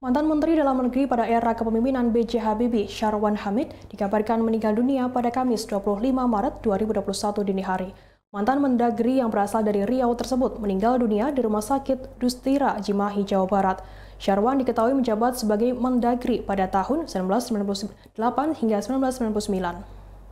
Mantan Menteri Dalam Negeri pada era kepemimpinan B.J. Habibie, Syarwan Hamid, dikabarkan meninggal dunia pada Kamis 25 Maret 2021 dini hari. Mantan Mendagri yang berasal dari Riau tersebut meninggal dunia di Rumah Sakit Dustira, Cimahi, Jawa Barat. Syarwan diketahui menjabat sebagai Mendagri pada tahun 1998 hingga 1999.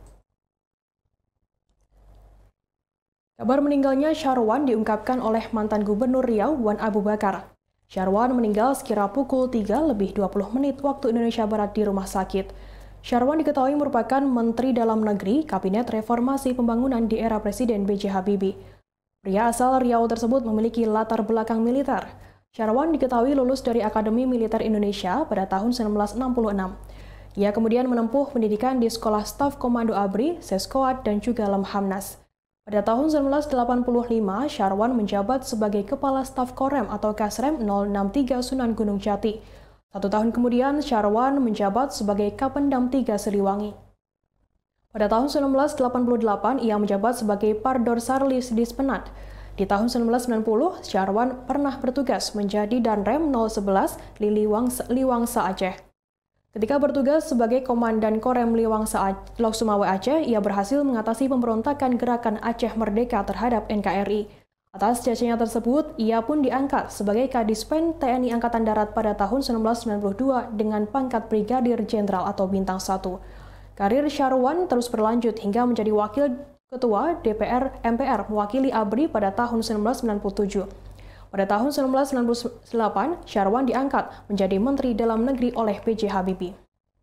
Kabar meninggalnya Syarwan diungkapkan oleh mantan Gubernur Riau, Wan Abu Bakar. Syarwan meninggal sekira pukul 3:20 waktu Indonesia Barat di rumah sakit. Syarwan diketahui merupakan Menteri Dalam Negeri Kabinet Reformasi Pembangunan di era Presiden B.J. Habibie. Pria asal Riau tersebut memiliki latar belakang militer. Syarwan diketahui lulus dari Akademi Militer Indonesia pada tahun 1966. Ia kemudian menempuh pendidikan di Sekolah Staf Komando ABRI, Seskoad, dan juga Lemhamnas. Pada tahun 1985, Syarwan menjabat sebagai Kepala Staf Korem atau Kasrem 063 Sunan Gunung Jati. 1 tahun kemudian, Syarwan menjabat sebagai Kapendam 3 Siliwangi. Pada tahun 1988, ia menjabat sebagai Pardor Sarlis di Spenat. Di tahun 1990, Syarwan pernah bertugas menjadi Danrem 011 Liwangsa Aceh. Ketika bertugas sebagai Komandan Korem Liwangsa Lok Sumawe Aceh, ia berhasil mengatasi pemberontakan Gerakan Aceh Merdeka terhadap NKRI. Atas jasanya tersebut, ia pun diangkat sebagai Kadispen TNI Angkatan Darat pada tahun 1992 dengan pangkat Brigadir Jenderal atau Bintang 1. Karir Syarwan terus berlanjut hingga menjadi Wakil Ketua DPR MPR mewakili ABRI pada tahun 1997. Pada tahun 1998, Syarwan diangkat menjadi Menteri Dalam Negeri oleh B.J. Habibie.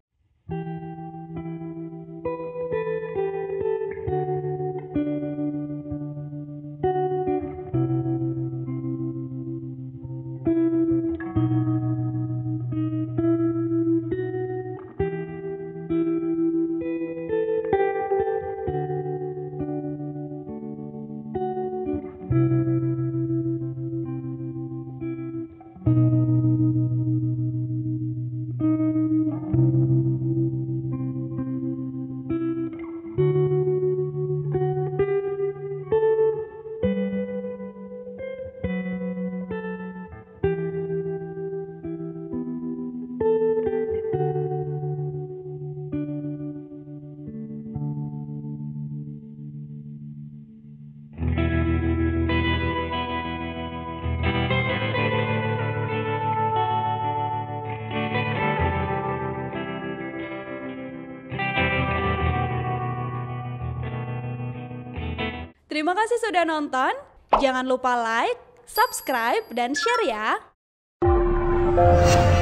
Terima kasih sudah nonton. Jangan lupa like, subscribe, dan share ya.